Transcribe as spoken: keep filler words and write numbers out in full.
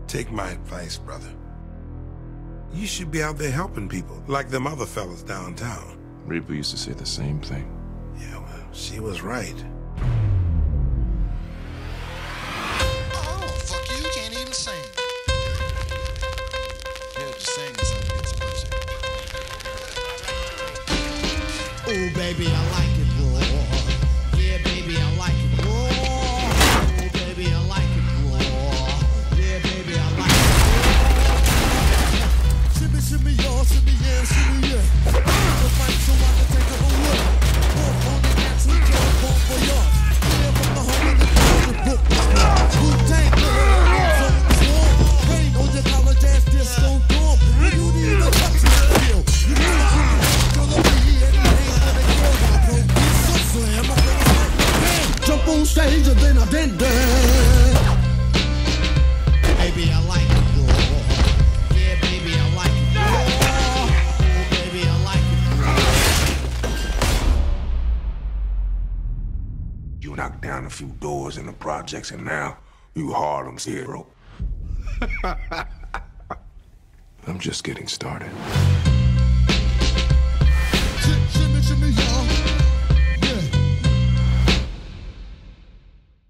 Take my advice, brother. You should be out there helping people, like them other fellas downtown. Reaper used to say the same thing. Yeah, well, she was right. Oh, fuck you, you can't even sing. Yeah, just sing something gets pussy. Oh, baby, I like it raw. Yeah, baby, I like it raw. Oh, baby, I like it raw. Yeah, baby, I like it raw. Shimmy, shimmy, y'all, shimmy, yeah, shimmy, yeah. The fight so I can take up a look. Walk on the natural job, walk for y'all. Yeah, from the home of the college book. Wu-Tang, hands on the floor. Rain on your college ass disco dorm. You need a touch of skill. You need a gonna be here. Jump on stage and then I did that. Baby, I like it raw. Yeah, baby, I like it raw. Oh, baby, I like it raw. You knocked down a few doors in the projects and now you Harlem's hero. I'm just getting started.